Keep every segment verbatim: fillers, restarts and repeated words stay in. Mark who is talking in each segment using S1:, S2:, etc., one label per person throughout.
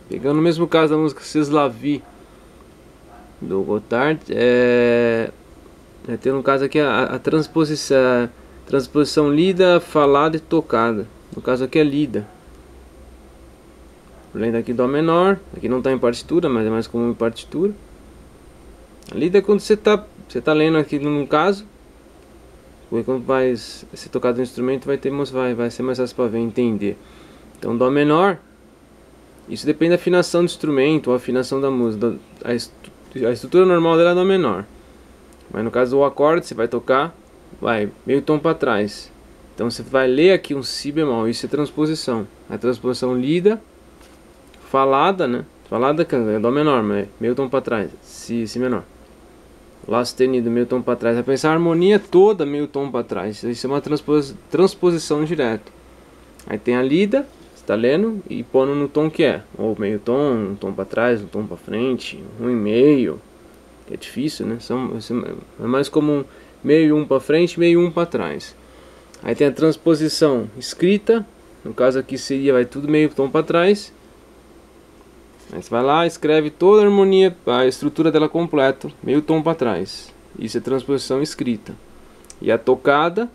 S1: Pegando o mesmo caso da música C'est la vie do Gotthard, é, é ter no caso aqui a, a transposição, a transposição lida, falada e tocada. No caso aqui é lida. Lendo aqui Dó menor, aqui não está em partitura, mas é mais comum em partitura. A lida é quando você está você tá lendo aqui no caso, porque quando vai ser tocado no instrumento vai, ter, vai, vai ser mais fácil para ver, entender. Então Dó menor, isso depende da afinação do instrumento ou afinação da música. A, estu, a estrutura normal dela é Dó menor, mas no caso do acorde você vai tocar, vai meio tom para trás. Então você vai ler aqui um Si bemol, isso é transposição. A transposição lida, falada, né? Falada é Dó menor, mas meio tom para trás, Si, Si menor. Lá sustenido, meio tom para trás. Vai pensar a harmonia toda meio tom para trás. Isso é uma transpos, transposição direta. Aí tem a lida, está lendo e pondo no tom que é, ou meio tom, um tom para trás, um tom para frente, um e meio, que é difícil, né? São, é mais comum meio e um para frente, meio e um para trás. Aí tem a transposição escrita, no caso aqui seria, vai tudo meio tom para trás. Aí você vai lá, escreve toda a harmonia, a estrutura dela completa, meio tom para trás. Isso é transposição escrita. E a tocada,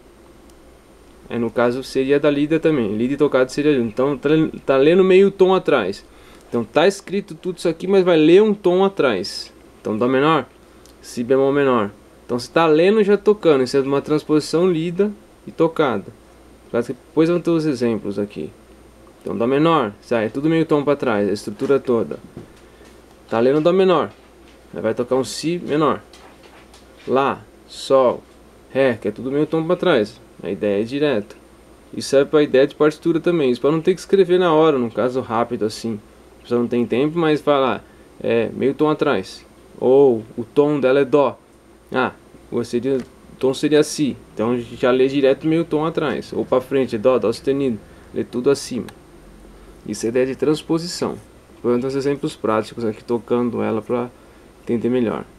S1: é, no caso seria da lida também. Lida e tocada seria junto. Então tá, tá lendo meio tom atrás. Então tá escrito tudo isso aqui, mas vai ler um tom atrás. Então Dó menor, Si bemol menor. Então você tá lendo e já tocando. Isso é uma transposição lida e tocada. Depois vão ter os exemplos aqui. Então Dó menor, sai, é tudo meio tom para trás, a estrutura toda. Tá lendo Dó menor, aí vai tocar um Si menor. Lá, Sol, Ré, que é tudo meio tom para trás. A ideia é direta. Isso serve para a ideia de partitura também. Isso para não ter que escrever na hora, no caso rápido assim. A pessoa não tem tempo, mas vai lá, é meio tom atrás. Ou o tom dela é Dó. Ah, o, seria, o tom seria Si. Então já lê direto meio tom atrás. Ou para frente, é Dó, Dó sustenido. Lê tudo acima. Isso é a ideia de transposição. Vou dar uns exemplos práticos aqui tocando ela para entender melhor.